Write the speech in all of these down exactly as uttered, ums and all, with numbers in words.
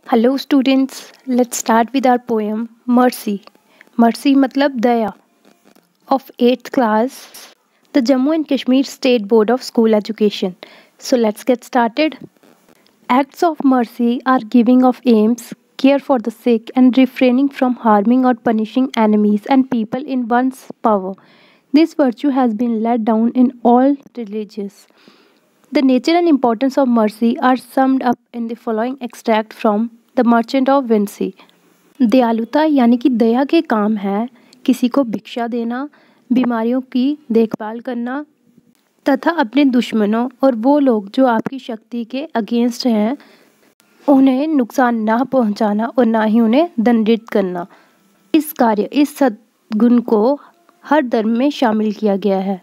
Hello students, let's start with our poem Mercy. Mercy मतलब दया of eighth class, the Jammu and Kashmir State Board of School Education. So let's get started. Acts of mercy are giving of alms, care for the sick, and refraining from harming or punishing enemies and people in one's power. This virtue has been laid down in all religions. The nature and importance of mercy are summed up in the following extract from The Merchant of Venice. दयालुता यानी कि दया के काम है किसी को भिक्षा देना, बीमारियों की देखभाल करना तथा अपने दुश्मनों और वो लोग जो आपकी शक्ति के अगेंस्ट हैं उन्हें नुकसान ना पहुंचाना और ना ही उन्हें दंडित करना। इस कार्य इस सद्गुण को हर धर्म में शामिल किया गया है।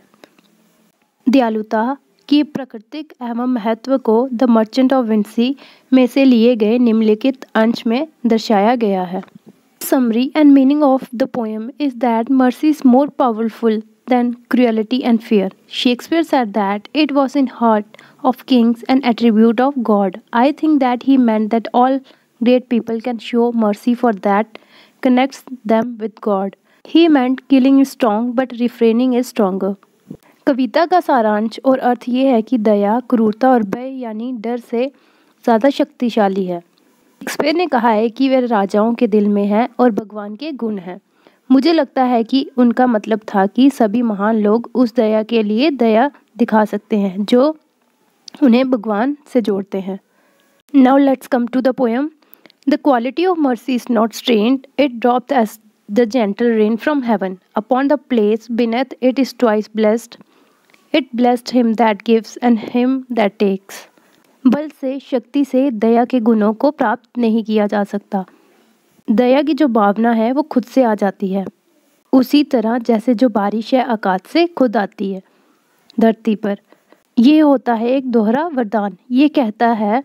दयालुता की प्राकृतिक एवं महत्व को द मर्चेंट ऑफ वेनिस में से लिए गए निम्नलिखित अंश में दर्शाया गया है। Summary and meaning of the poem is that mercy is more powerful than cruelty and fear. Shakespeare said that it was in heart of kings an attribute of God. I think that he meant that all great people can show mercy for that connects them with God. He meant killing is strong but refraining is stronger. कविता का सारांश और अर्थ ये है कि दया क्रूरता और भय यानी डर से ज़्यादा शक्तिशाली है। शेक्सपियर ने कहा है कि वह राजाओं के दिल में है और भगवान के गुण हैं। मुझे लगता है कि उनका मतलब था कि सभी महान लोग उस दया के लिए दया दिखा सकते हैं जो उन्हें भगवान से जोड़ते हैं। Now let's come to the poem. The quality of mercy is not strained, it dropped as the gentle rain from heaven upon the place beneath it is twice blessed. It blessed him that gives and him that takes. बल से शक्ति से दया के गुणों को प्राप्त नहीं किया जा सकता। दया की जो भावना है वो खुद से आ जाती है, उसी तरह जैसे जो बारिश है आकाश से खुद आती है धरती पर। ये होता है एक दोहरा वरदान। ये कहता है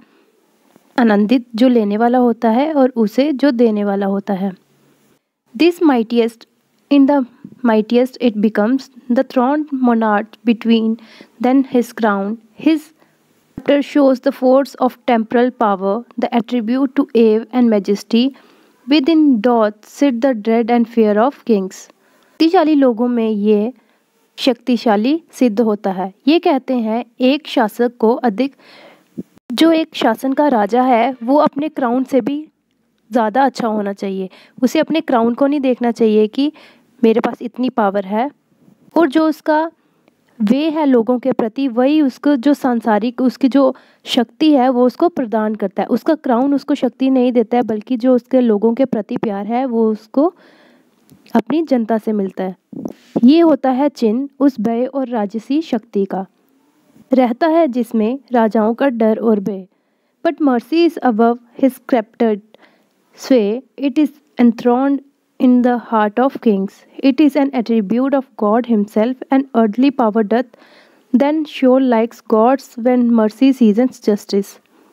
आनंदित जो लेने वाला होता है और उसे जो देने वाला होता है। This mightiest in the mightiest it becomes the throned monarch between then his crown. His chapter shows the force of temporal power, the attribute to awe and majesty. Within doth sit the dread and fear of kings. शक्तिशाली लोगों में ये शक्तिशाली सिद्ध होता है। ये कहते हैं एक शासक को अधिक जो एक शासन का राजा है वो अपने क्राउन से भी ज़्यादा अच्छा होना चाहिए। उसे अपने क्राउन को नहीं देखना चाहिए कि मेरे पास इतनी पावर है, और जो उसका वे है लोगों के प्रति वही उसको जो सांसारिक उसकी जो शक्ति है वो उसको प्रदान करता है। उसका क्राउन उसको शक्ति नहीं देता है, बल्कि जो उसके लोगों के प्रति प्यार है वो उसको अपनी जनता से मिलता है। ये होता है चिन्ह उस भय और राजसी शक्ति का, रहता है जिसमें राजाओं का डर और भय। But mercy is above his scripted sway, it is enthroned in the heart of kings. It is an attribute of God himself, and earthly power doth then show likes God's when mercy seasons justice.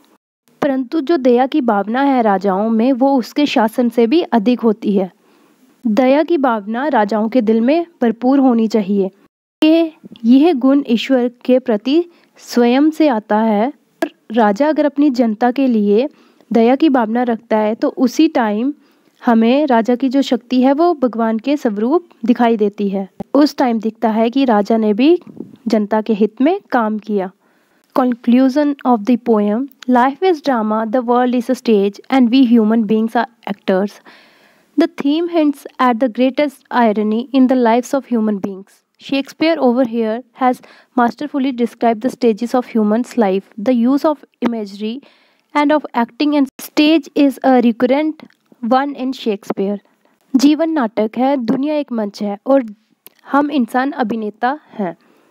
परंतु जो दया की भावना है राजाओं में वो उसके शासन से भी अधिक होती है। दया की भावना राजाओं के दिल में भरपूर होनी चाहिए। ये यह गुण ईश्वर के प्रति स्वयं से आता है। राजा अगर अपनी जनता के लिए दया की भावना रखता है तो उसी टाइम हमें राजा की जो शक्ति है वो भगवान के स्वरूप दिखाई देती है। उस टाइम दिखता है कि राजा ने भी जनता के हित में काम किया। Conclusion of the poem. Life is drama, the world is a stage and we human beings are actors. The theme hints at the greatest irony in the lives of human beings. Shakespeare over here has masterfully described the stages of human's life. The use of imagery and of acting and stage is a recurrent one in Shakespeare. जीवन नाटक है, दुनिया एक मंच है और हम इंसान अभिनेता हैं।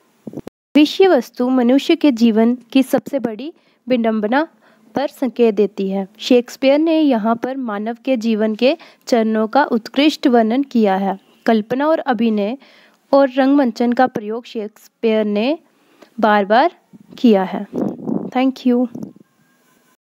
विषय वस्तु मनुष्य के जीवन की सबसे बड़ी विडंबना पर संकेत देती है। शेक्सपियर ने यहाँ पर मानव के जीवन के चरणों का उत्कृष्ट वर्णन किया है। कल्पना और अभिनय और रंगमंचन का प्रयोग शेक्सपियर ने बार बार किया है। Thank you.